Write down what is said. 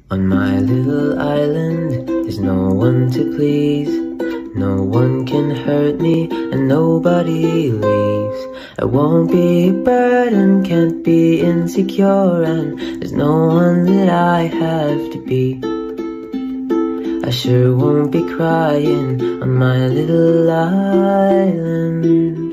On my little island, there's no one to please. No one can hurt me, and nobody leaves. I won't be a burden, can't be insecure, and there's no one that I have to be. I sure won't be crying on my little island.